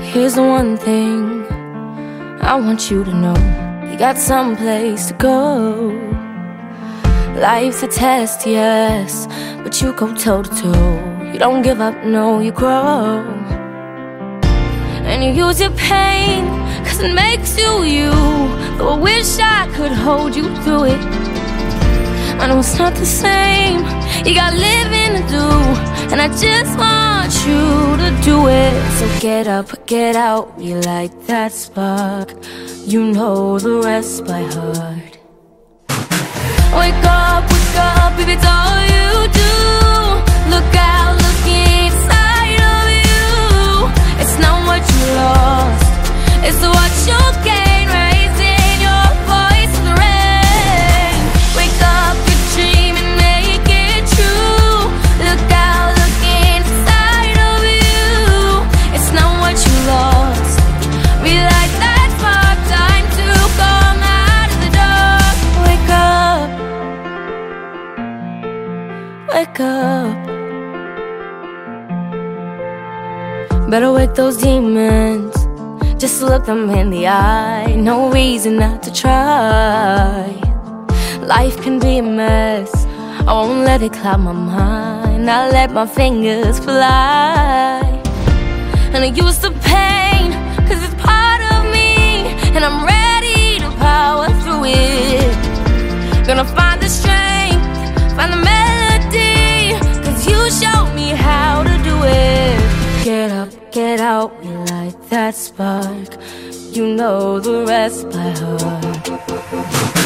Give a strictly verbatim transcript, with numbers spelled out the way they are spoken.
here's the one thing I want you to know. You got someplace to go. Life's a test, yes, but you go toe to toe. You don't give up, no, you grow. And you use your pain, cause it makes you you. Though I wish I could hold you through it. I know it's not the same, you got living to do, and I just want you to do it. So get up, get out, relight that spark. You know the rest by heart. Wake up, wake up, if it's all you do. Look out, look inside of you. It's not what you lost, it's what you'll gain. Raising your voice in the rain. Wake up, your dream and make it true. Look out, look inside of you. It's not what you lost, relight that spark. Time to come out of the dark. Wake up, wake up. Better wake those demons, just look them in the eye. No reason not to try. Life can be a mess, I won't let it cloud my mind. I let my fingers fly. And I use the pain, cause it's part of me, and I'm ready to power through it. Gonna find the strength, find the melody, cause you showed me how to do it. Get up, get out, relight that spark. You know the rest by heart.